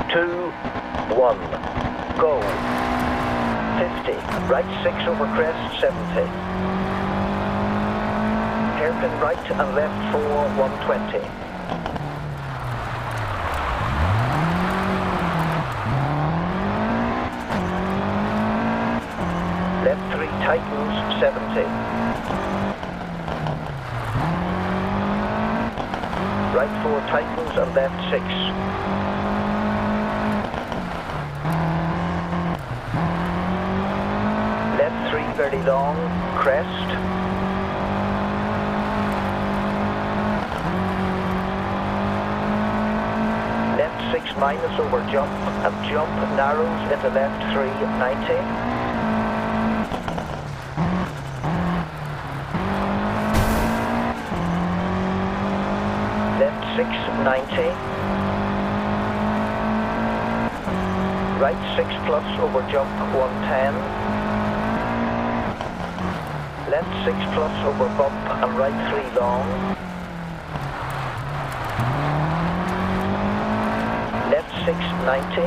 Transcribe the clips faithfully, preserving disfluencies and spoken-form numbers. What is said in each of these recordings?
two, one, go. fifty, right six over crest, seventy. Hairpin right and left four, one twenty. Left three tightens, seventy. Right four tightens and left six. Left three very long, crest. Left six minus over jump and jump narrows into left three, ninety. six, ninety. Right six plus over jump, one ten. Left six plus over bump and right three long. Left six, ninety.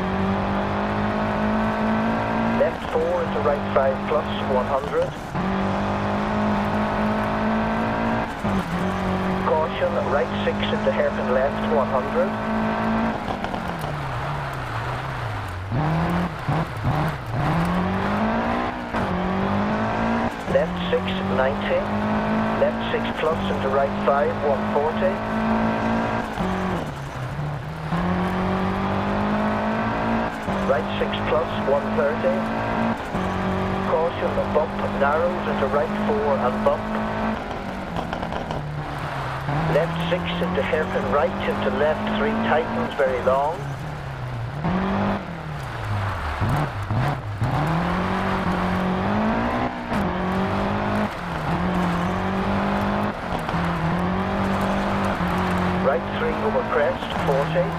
Left four into right five plus, one hundred. Caution, right six into hairpin left, one hundred. Left six, ninety. Left six plus into right five, one forty. Right six plus, one thirty. Caution, bump narrows into right four and bump. Left six into hairpin right into left three tightens very long. Right three over crest, forty.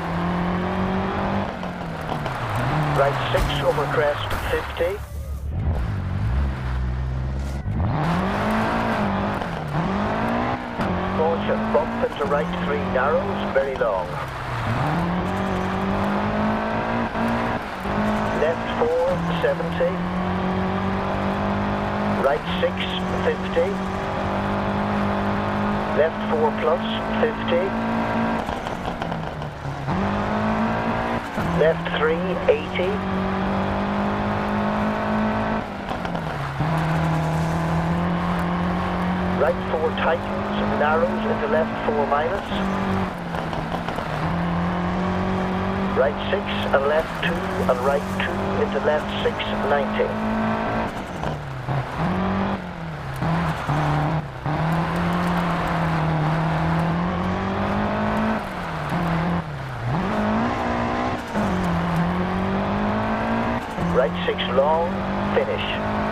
Right six over crest, fifty. Caution, bump into right three narrows, very long. Left four, seventy. Right six, fifty. Left four plus, fifty. Left three, eighty. Right four tightens, narrows into left four minus. Right six and left two and right two into left six, ninety. Right six long, finish.